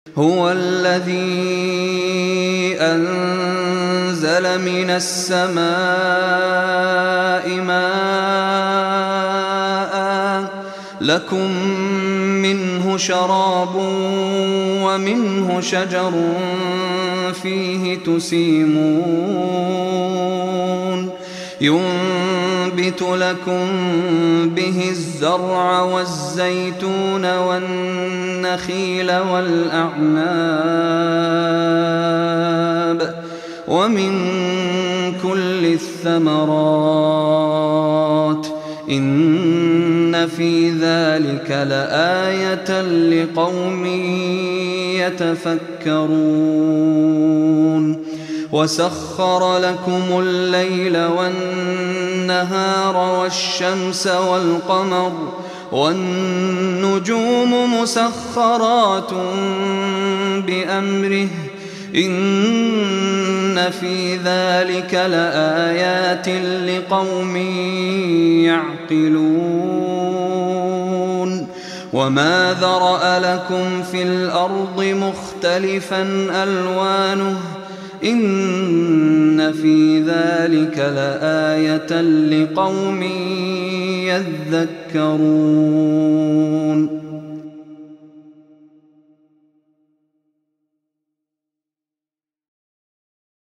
هو الذي أنزل من السماء ماء لكم منه شراب ومنه شجر فيه تسيمون ينبت لكم به الزرع والزيتون والنخيل والأعناب ومن كل الثمرات إن في ذلك لآية لقوم يتفكرون وسخر لكم الليل والنهار والشمس والقمر والنجوم مسخرات بأمره إن في ذلك لآيات لقوم يعقلون وما ذرأ لكم في الأرض مختلفا ألوانه إن في ذلك لآية لقوم يذكرون